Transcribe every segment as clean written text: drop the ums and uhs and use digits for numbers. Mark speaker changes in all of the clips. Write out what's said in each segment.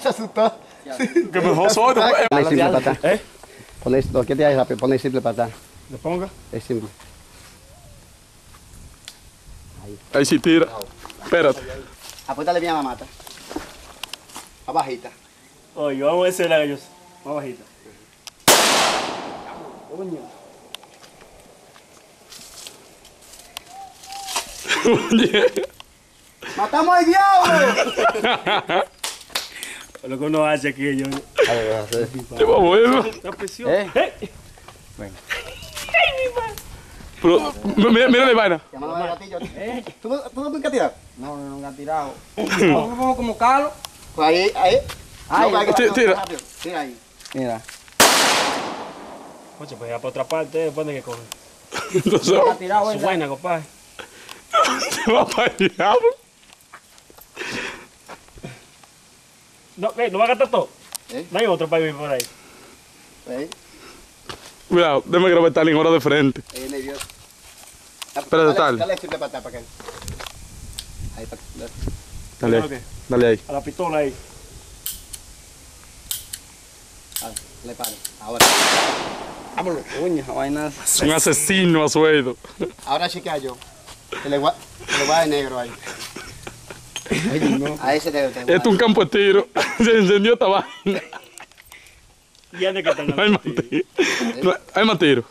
Speaker 1: Se asustó.
Speaker 2: Que mejor soy.
Speaker 1: Ponle simple para atrás.
Speaker 2: ¿Eh?
Speaker 1: Ponle, lo que te hay rápido, ponle simple para atrás.
Speaker 2: ¿Le ponga?
Speaker 1: Es simple.
Speaker 2: Ahí sí tira. Espérate.
Speaker 1: Apuéstale bien a la mata. Abajita.
Speaker 3: Oye, vamos a hacer la gallosa. Más bajita.
Speaker 1: ¡Matamos al diablo!
Speaker 3: Lo que uno hace aquí, yo.
Speaker 2: Qué bueno.
Speaker 3: La presión.
Speaker 2: Pero, mira la vaina.
Speaker 1: Llámalo al gatillo. ¿Tú no nunca tiras?
Speaker 4: No, nunca han tirado. ¿Cómo me pongo como calo?
Speaker 1: Pues ahí.
Speaker 4: Ahí,
Speaker 1: No, hay que
Speaker 2: tira,
Speaker 1: hacerlo
Speaker 2: tira.
Speaker 1: rápido. Tira ahí.
Speaker 4: Mira.
Speaker 3: Oye, pues ya para otra parte, después de que coge.
Speaker 2: Entonces,
Speaker 4: Nunca ha tirado,
Speaker 3: Su
Speaker 4: ¿verdad?
Speaker 3: vaina, compadre.
Speaker 2: se va para el diablo.
Speaker 3: No, ¿qué? ¿No va a gastar todo?
Speaker 1: ¿Eh?
Speaker 3: No hay otro para vivir por ahí.
Speaker 1: Ahí.
Speaker 2: Cuidado, déjame grabar tal en hora de frente.
Speaker 1: Ahí nervioso.
Speaker 2: Espérate, dale.
Speaker 1: Dale simple para atrás, para acá. Ahí está.
Speaker 2: Dale
Speaker 3: ¿Pero qué?
Speaker 2: ahí. Dale ahí.
Speaker 3: A la pistola ahí.
Speaker 1: Le pare. Ahora.
Speaker 4: Vámonos, coño, esa vaina.
Speaker 2: Es un asesino a sueldo.
Speaker 1: Ahora chequea yo. Que le voy a dar negro ahí. A ese negro te
Speaker 2: Esto es un campo de tiro. Se encendió esta vaina.
Speaker 3: Y ande que están
Speaker 2: No hay más tiro. No hay más tiro.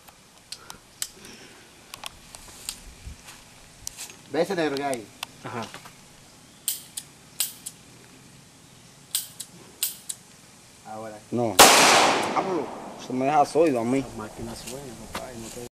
Speaker 1: ¿Ves ese negro que hay ahí?
Speaker 3: Ajá.
Speaker 1: Ahora.
Speaker 4: No. Vámonos. Eso me deja sólido a mí.
Speaker 3: Máquinas buenas, compadre. No te...